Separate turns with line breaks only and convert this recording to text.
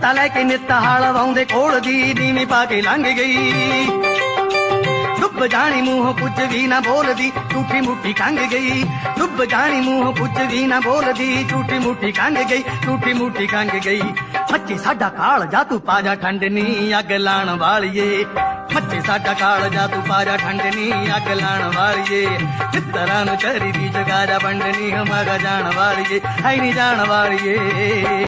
ਮੱਤਾ ਲੈ ਕੇ ਨਿੱਤ ਹਾਲ ਵਾਉਂਦੇ ਕੋਲ ਦੀ ਨੀਵੀਂ ਪਾ ਕੇ ਲੰਘ ਗਈ। ਡੁੱਬ ਜਾਣੀ ਮੂੰਹ ਕੁਝ ਵੀ ਨਾ ਬੋਲਦੀ ਝੂਠੀ ਮੂਠੀ ਖੰਘ ਗਈ। ਡੁੱਬ ਜਾਣੀ ਮੂੰਹ ਕੁਝ ਵੀ ਨਾ ਬੋਲਦੀ ਝੂਠੀ ਮੂਠੀ ਖੰਘ ਗਈ, ਝੂਠੀ ਮੂਠੀ ਖੰਘ ਗਈ। ਮੱਚੇ ਸਾਡਾ ਕਾਲ ਜਾ ਤੂੰ ਪਾ ਜਾ ਠੰਡ ਨੀ ਅੱਗ ਲਾਣ ਵਾਲੀਏ। ਮੱਚੇ ਸਾਡਾ ਕਾਲ ਜਾ ਤੂੰ ਪਾ ਜਾ ਠੰਡ ਨੀ ਅੱਗ ਲਾਣ ਵਾਲੀਏ। ਮਿੱਤਰਾਂ ਨੂੰ ਕਰੀ ਦੀ ਜਗਾ ਜਾ ਵੰਡ ਨੀ ਹਮਾਰਾ ਜਾਣ ਵਾਲੀਏ, ਹੈ ਨੀ ਜਾਣ ਵਾਲੀਏ।